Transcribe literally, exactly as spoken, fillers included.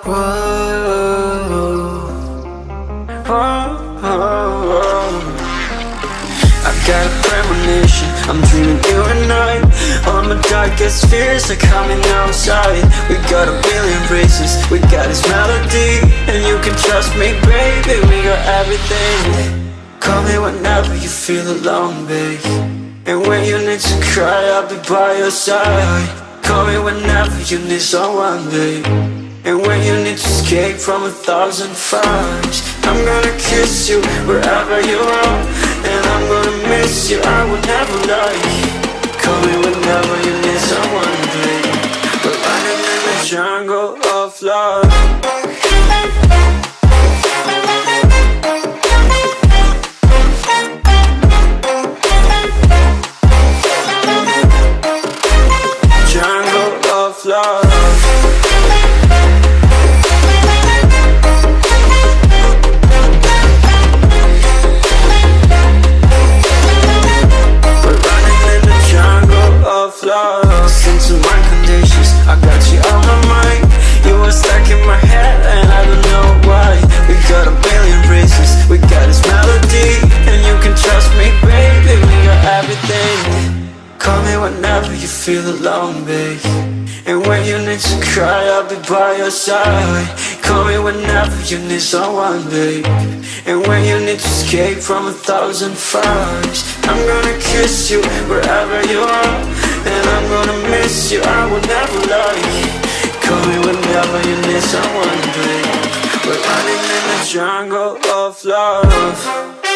Whoa, whoa, whoa. I got a premonition, I'm dreaming you and I. All my darkest fears are coming outside. We got a billion races, we got this melody, and you can trust me, baby, we got everything. Call me whenever you feel alone, babe, and when you need to cry, I'll be by your side. Call me whenever you need someone, babe, and when you need to escape from a thousand fires. I'm gonna kiss you wherever you are, and I'm gonna miss you, I will never lie. Call me whenever you need someone, babe. We're running in the jungle of love. Love. We're running in the jungle of love. Listen to my conditions, I got you on my mind. You are stuck in my head and I don't know why. We got a billion races, we got this melody, and you can trust me, baby, we got everything. Call me whenever you feel alone, babe, and when you need to cry, I'll be by your side. Call me whenever you need someone, babe, and when you need to escape from a thousand fires. I'm gonna kiss you wherever you are, and I'm gonna miss you, I will never lie. Call me whenever you need someone, babe. We're running in the jungle of love.